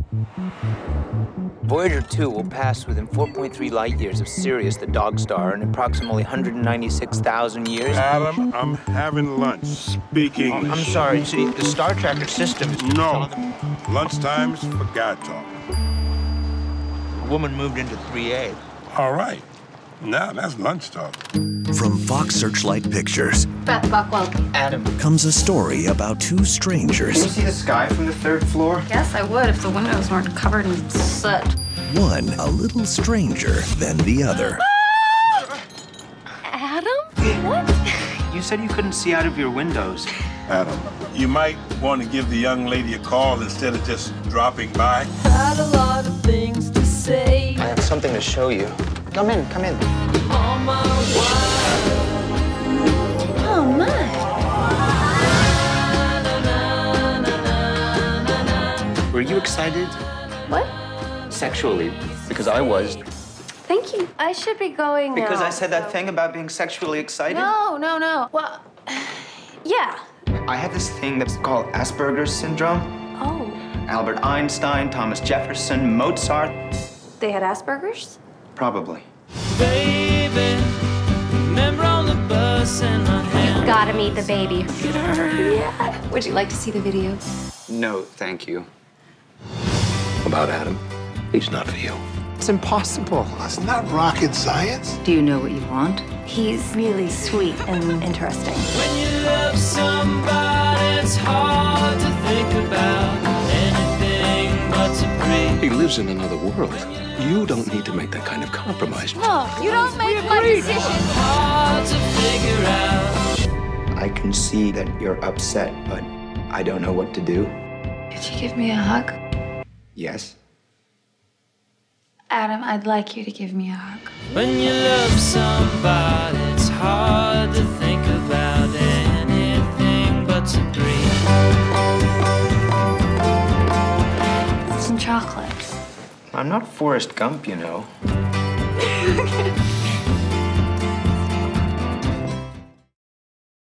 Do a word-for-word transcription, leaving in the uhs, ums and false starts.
Voyager two will pass within four point three light years of Sirius, the dog star, in approximately one hundred ninety-six thousand years. Adam, I'm having lunch. Speak English. Oh, I'm sorry. See, the Star Tracker system is... No. Lunchtime's for guy talk. A woman moved into three A. All right. Now that's lunch talk. From Fox Searchlight Pictures. Beth Buckwell. Adam. Comes a story about two strangers. Can you see the sky from the third floor? Yes, I would if the windows weren't covered in soot. One a little stranger than the other. Adam? What? You said you couldn't see out of your windows. Adam, you might want to give the young lady a call instead of just dropping by. Had a lot of things to say. I have something to show you. Come in, come in. On my way. Oh, my. Were you excited? What? Sexually? Because I was. Thank you. I should be going now. Because I said that thing about being sexually excited? No, no, no. Well, yeah. I have this thing that's called Asperger's syndrome. Oh. Albert Einstein, Thomas Jefferson, Mozart. They had Asperger's? Probably. Baby, remember on the bus and my hand. You've got to meet the baby. Yeah. Would you like to see the video? No, thank you. About Adam, he's not for you. It's impossible. It's not rocket science. Do you know what you want? He's really sweet and interesting. When you love somebody, it's hard to think about anything but to breathe. He lives in another world. You don't need to make that kind of compromise. No, you don't make my decision. Hard to figure out. I can see that you're upset, but I don't know what to do. Could you give me a hug? Yes? Adam, I'd like you to give me a hug. When you love somebody, it's hard to think about anything but to breathe. Some chocolate. I'm not Forrest Gump, you know.